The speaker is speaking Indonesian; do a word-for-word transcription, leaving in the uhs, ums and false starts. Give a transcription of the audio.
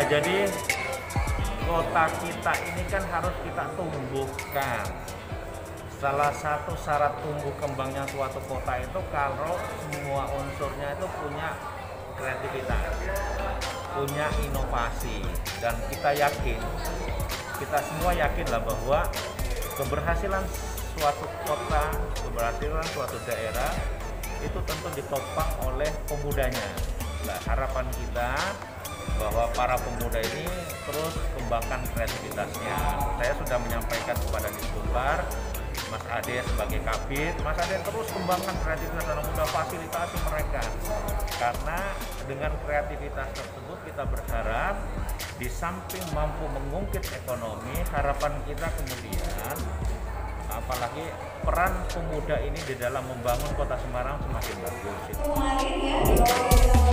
Jadi kota kita ini kan harus kita tumbuhkan. Salah satu syarat tumbuh kembangnya suatu kota itu kalau semua unsurnya itu punya kreativitas, punya inovasi, dan kita yakin, kita semua yakinlah bahwa keberhasilan suatu kota, keberhasilan suatu daerah itu tentu ditopang oleh pemudanya. Nah, harapan kita bahwa para pemuda ini terus kembangkan kreativitasnya. Saya sudah menyampaikan kepada Disbudpar, Mas Ade sebagai Kabid, Mas Ade terus kembangkan kreativitas anak muda, fasilitasi mereka. Karena dengan kreativitas tersebut kita berharap di samping mampu mengungkit ekonomi, harapan kita kemudian apalagi peran pemuda ini di dalam membangun kota Semarang semakin bagus.